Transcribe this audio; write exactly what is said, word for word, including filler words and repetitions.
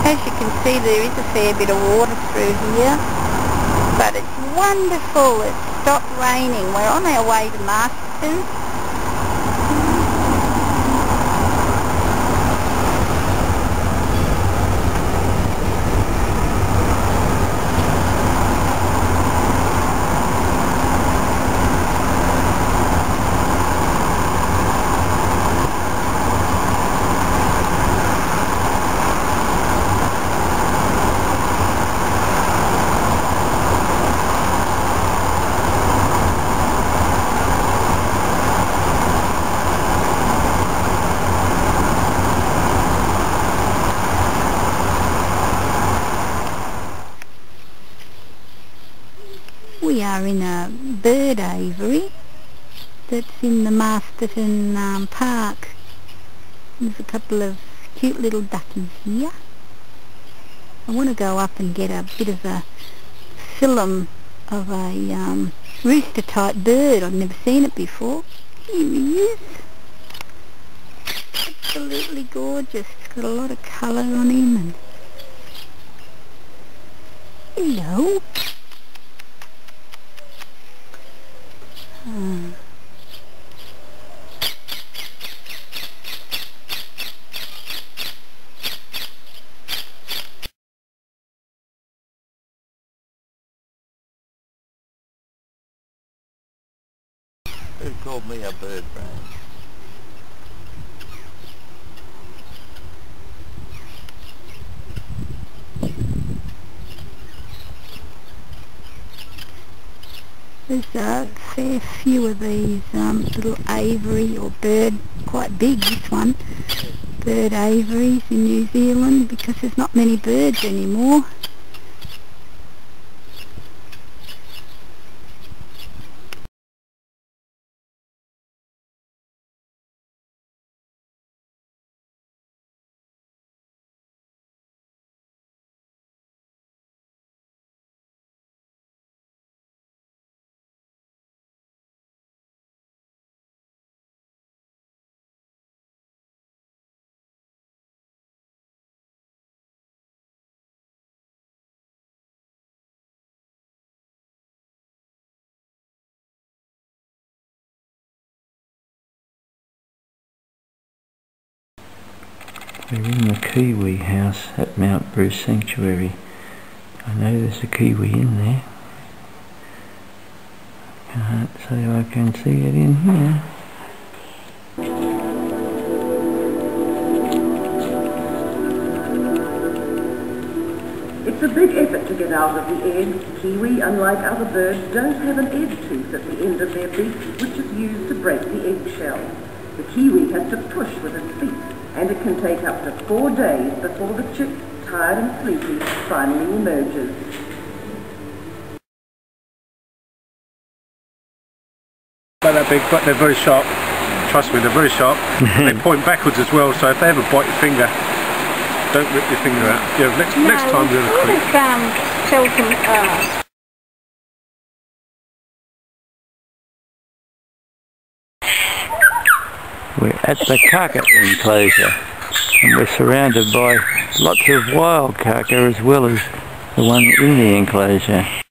As you can see, there is a fair bit of water through here, but it's wonderful. It's stopped raining. We're on our way to Masterton. We are in a bird aviary that's in the Masterton um, Park. There's a couple of cute little duckies here. I want to go up and get a bit of a film of a um, rooster type bird. I've never seen it before. Here he is. Absolutely gorgeous. It's got a lot of colour on him. And hello. Hmm. Who called me a bird brain? There's a fair few of these um, little aviary or bird, quite big this one, bird aviaries in New Zealand, because there's not many birds anymore. We're in the kiwi house at Mount Bruce Sanctuary. I know there's a kiwi in there. Can't say I can see it in here. It's a big effort to get out of the egg. Kiwi, unlike other birds, don't have an egg tooth at the end of their beak, which is used to break the eggshell. The kiwi has to push with its feet, and it can take up to four days before the chick, tired and sleepy, finally emerges. Not that big, but they're very sharp. Trust me, they're very sharp. They point backwards as well, so if they ever bite your finger, don't rip your finger out. Yeah, next, no, next time do a quick. Um, Shelton, uh, We're at the Carterton enclosure, and we're surrounded by lots of wild kaka as well as the one in the enclosure.